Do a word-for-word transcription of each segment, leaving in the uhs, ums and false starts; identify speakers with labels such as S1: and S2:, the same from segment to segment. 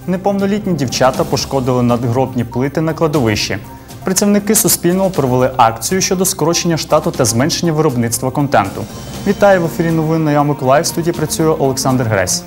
S1: Неповнолітні дівчата пошкодили надгробні плити на кладовищі. Працівники Суспільного провели акцію щодо скорочення штату та зменшення виробництва контенту. Вітаю, в ефірі новин «Я Миколаїв», в студії працює Олександр Гресь.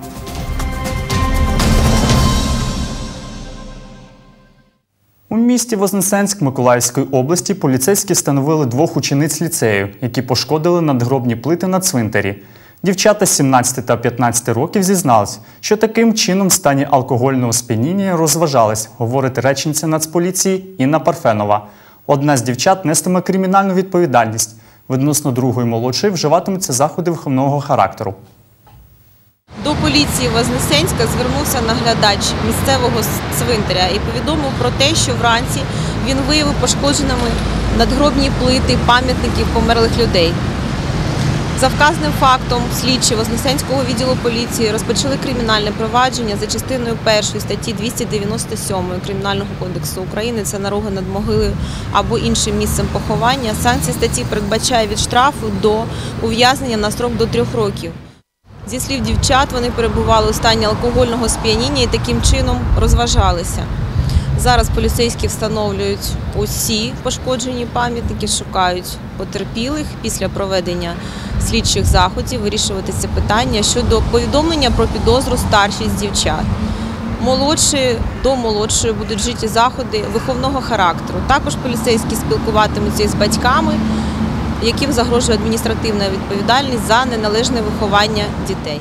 S1: У місті Вознесенськ Миколаївської області поліцейські встановили двох учениць ліцею, які пошкодили надгробні плити на цвинтарі. Дівчата сімнадцяти та п'ятнадцяти років зізнались, що таким чином в стані алкогольного сп'яніння розважались, говорить речниця Нацполіції Інна Парфенова. Одна з дівчат нестиме кримінальну відповідальність. Відносно другої молодшої вживатимуться заходи виховного характеру.
S2: До поліції Вознесенська звернувся наглядач місцевого цвинтаря і повідомив про те, що вранці він виявив пошкодженими надгробні плити пам'ятників померлих людей. За вказаним фактом слідчі Вознесенського відділу поліції розпочали кримінальне провадження за частиною першої статті двісті дев'яносто сьомої Кримінального кодексу України – це наруга над могилою або іншим місцем поховання. Санкція статті передбачає від штрафу до ув'язнення на строк до трьох років. Зі слів дівчат, вони перебували у стані алкогольного сп'яніння і таким чином розважалися. Зараз поліцейські встановлюють усі пошкоджені пам'ятники, шукають потерпілих. Після проведення слідчих заходів вирішуватися питання щодо повідомлення про підозру старшій з дівчат. Молодші до молодшої будуть вжиті заходи виховного характеру. Також поліцейські спілкуватимуться із батьками, яким загрожує адміністративна відповідальність за неналежне виховання дітей.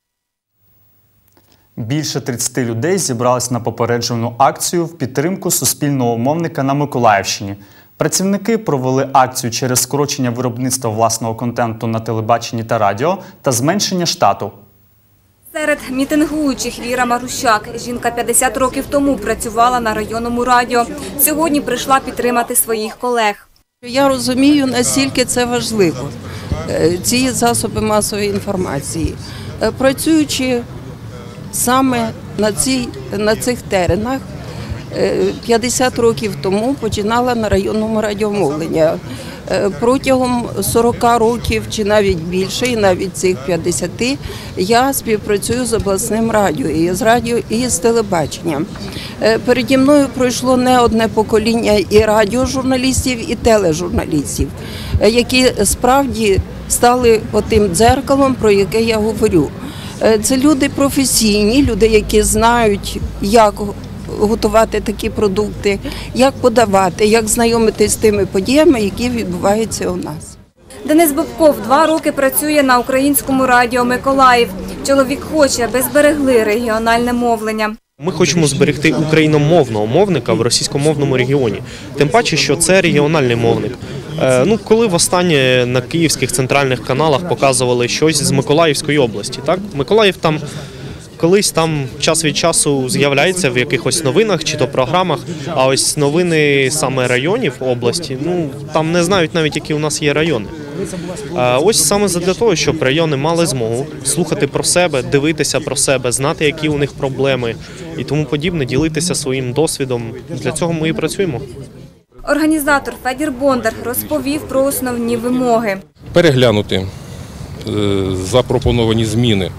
S1: Більше тридцяти людей зібрались на попереджувальну акцію в підтримку суспільного мовника на Миколаївщині. Працівники провели акцію через скорочення виробництва власного контенту на телебаченні та радіо та зменшення штату.
S3: Серед мітингуючих Віра Марущак. Жінка п'ятдесят років тому працювала на районному радіо. Сьогодні прийшла підтримати своїх колег.
S4: Я розумію, наскільки це важливо, ці засоби масової інформації. Працюючи саме на, цій, на цих теренах, п'ятдесят років тому починала на районному радіомовленні. Протягом сорока років чи навіть більше, і навіть цих п'ятдесяти, я співпрацюю з обласним радіо, і з радіо, і з телебаченням. Переді мною пройшло не одне покоління і радіожурналістів, і тележурналістів, які справді стали отим дзеркалом, про яке я говорю. Це люди професійні, люди, які знають, як готувати такі продукти, як подавати, як знайомитись з тими подіями, які відбуваються у нас.
S3: Денис Бобков два роки працює на українському радіо «Миколаїв». Чоловік хоче, аби зберегли регіональне мовлення.
S5: Ми хочемо зберегти україномовного мовника в російськомовному регіоні. Тим паче, що це регіональний мовник. Ну, коли востаннє на київських центральних каналах показували щось з Миколаївської області, так? Миколаїв там колись там час від часу з'являється в якихось новинах чи то програмах, а ось новини саме районів області, ну, там не знають навіть, які у нас є райони. А ось саме для того, щоб райони мали змогу слухати про себе, дивитися про себе, знати, які у них проблеми і тому подібне, ділитися своїм досвідом. Для цього ми і працюємо.
S3: Організатор Федір Бондар розповів про основні вимоги.
S6: Переглянути запропоновані зміни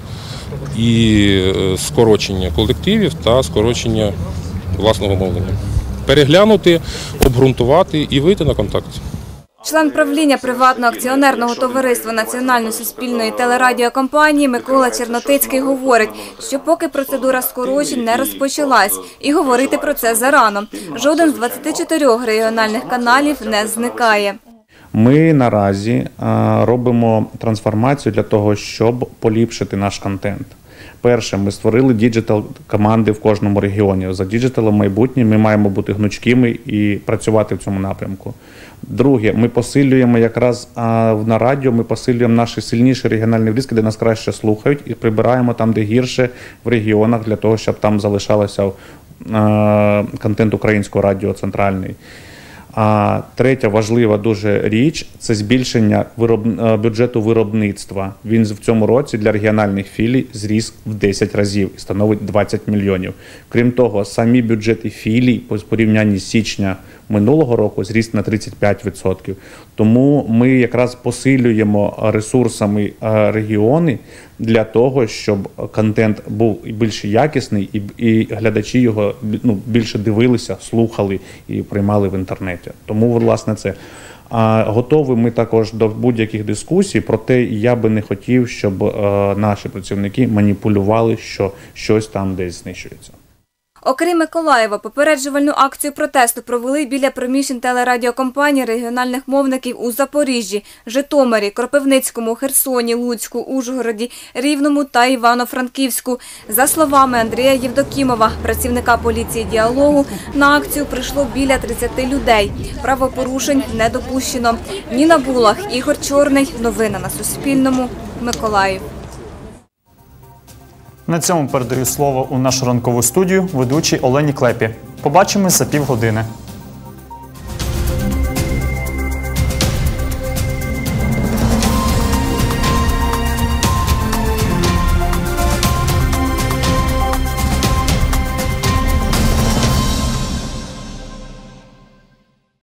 S6: і скорочення колективів та скорочення власного мовлення. Переглянути, обґрунтувати і вийти на контакт.
S3: Член правління приватного акціонерного товариства Національної суспільної телерадіокомпанії Микола Чернотицький говорить, що поки процедура скорочень не розпочалась, і говорити про це зарано. Жоден з двадцяти чотирьох регіональних каналів не зникає.
S7: Ми наразі робимо трансформацію для того, щоб поліпшити наш контент. Перше, ми створили діджитал-команди в кожному регіоні. За діджиталом майбутнє ми маємо бути гнучкими і працювати в цьому напрямку. Друге, ми посилюємо якраз на радіо, ми посилюємо наші сильніші регіональні вліски, де нас краще слухають, і прибираємо там, де гірше, в регіонах, для того, щоб там залишалося контент українського радіо центральний. А третя важлива дуже річ – це збільшення вироб... бюджету виробництва. Він в цьому році для регіональних філій зріс в десять разів і становить двадцять мільйонів. Крім того, самі бюджети філій по порівнянні з січня минулого року зріс на тридцять п'ять відсотків. Тому ми якраз посилюємо ресурсами регіони для того, щоб контент був більш якісний і, і глядачі його ну, більше дивилися, слухали і приймали в інтернеті. Тому, власне, це. А готові ми також до будь-яких дискусій, проте я би не хотів, щоб е, наші працівники маніпулювали, що щось там десь знищується.
S3: Окрім Миколаєва, попереджувальну акцію протесту провели біля приміщень телерадіокомпаній регіональних мовників у Запоріжжі, Житомирі, Кропивницькому, Херсоні, Луцьку, Ужгороді, Рівному та Івано-Франківську. За словами Андрія Євдокімова, працівника поліції «Діалогу», на акцію прийшло біля тридцяти людей. Правопорушень не допущено. Ніна Булах, Ігор Чорний. Новини на Суспільному. Миколаїв.
S1: На цьому передаю слово у нашу ранкову студію ведучій Олені Клепі. Побачимось за півгодини.